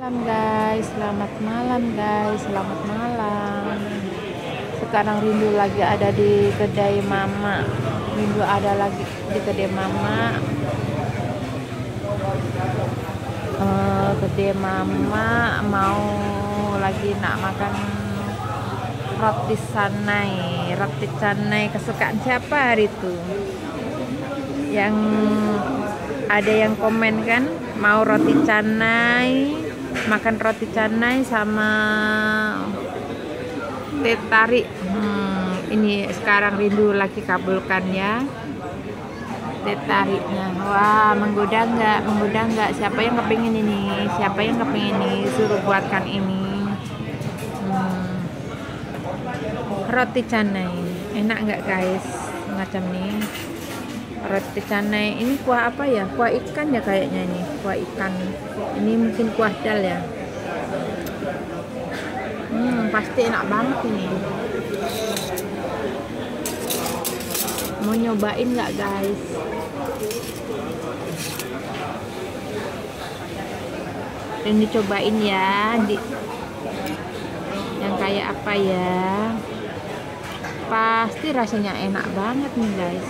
Malam guys, selamat malam guys, selamat malam. Sekarang Rindu lagi ada di kedai Mama. Rindu ada lagi di kedai Mama. Kedai Mama mau lagi nak makan roti canai kesukaan siapa hari itu? Yang ada yang komen kan mau roti canai, makan roti canai sama teh tarik. Ini sekarang Rindu lagi kabulkan ya teh tariknya. Wah, menggoda nggak? Siapa yang kepingin ini? Suruh buatkan ini. Roti canai enak nggak guys? Macam nih roti canai ini kuah apa ya? Kuah ikan ya kayaknya ini. Kuah ikan. Ini mungkin kuah dal ya. Pasti enak banget ini. Mau nyobain nggak guys? Dan dicobain ya. Yang kayak apa ya? Pasti rasanya enak banget nih guys.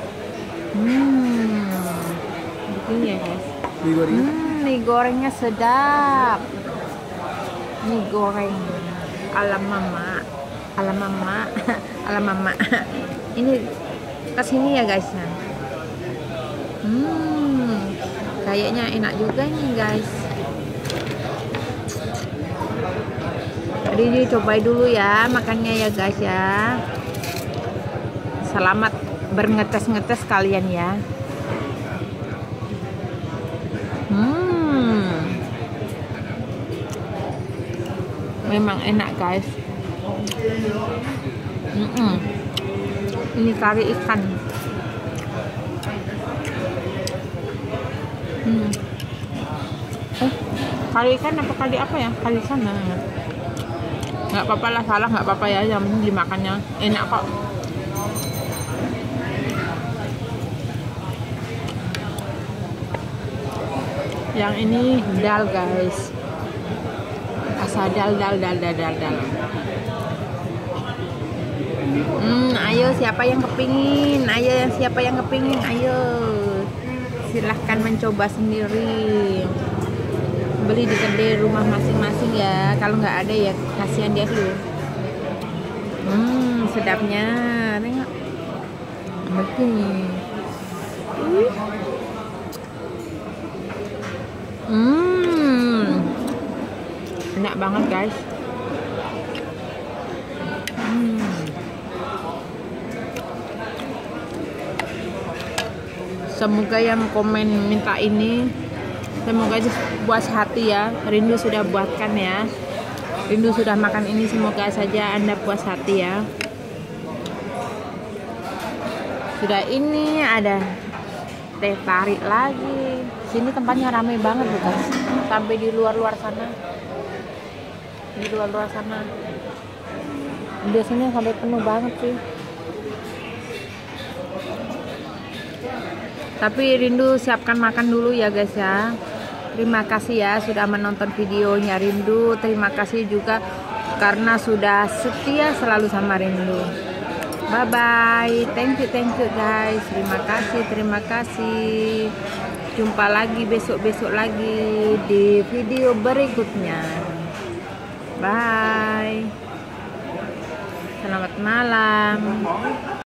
Begini ya guys. Mie gorengnya sedap. Mie goreng ala mama. Ini kesini ya guys. Kayaknya enak juga nih guys. Jadi cobain dulu ya makannya ya guys ya. Selamat berngetes-ngetes kalian ya. Memang enak guys. Ini kari ikan. Kari ikan apa kari apa ya? Kari sana. Nggak apa-apa lah, salah nggak apa-apa ya. Yang penting dimakannya enak kok. Yang ini dal guys. Asa dal. Ayo siapa yang kepingin? Ayo silahkan mencoba sendiri. Beli di kedai rumah masing-masing ya. Kalau nggak ada ya kasihan dia dulu. Sedapnya tengok begini. Enak banget guys. Semoga yang komen minta ini, semoga puas hati ya. Rindu sudah buatkan ya. Rindu sudah makan ini, semoga saja Anda puas hati ya. Sudah ini ada teh tarik lagi. Sini tempatnya ramai banget loh guys. Sampai di luar sana. Biasanya sampai penuh banget sih. Tapi Rindu siapkan makan dulu ya guys ya. Terima kasih ya sudah menonton videonya Rindu. Terima kasih juga karena sudah setia selalu sama Rindu. Bye bye. Thank you guys. Terima kasih. Jumpa lagi besok lagi di video berikutnya. Bye. Selamat malam.